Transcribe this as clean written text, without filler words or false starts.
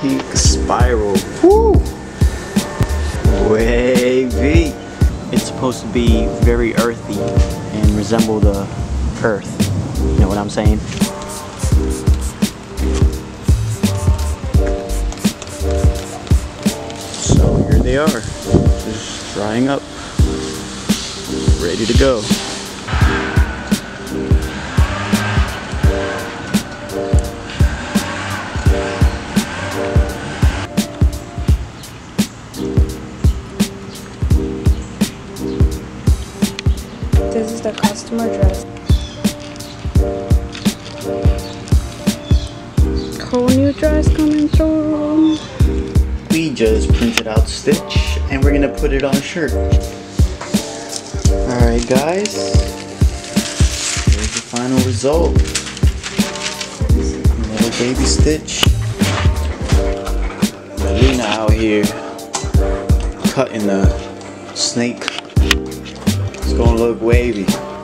peak spiral. Woo! Wavy. It's supposed to be very earthy and resemble the earth. You know what I'm saying? So here they are, just drying up, ready to go. This is the customer dress. Whole new dress coming through. We just printed out stitch and we're gonna put it on a shirt. Alright guys, here's the final result. Little baby stitch. Lena out here cutting the snake. It's gonna look wavy.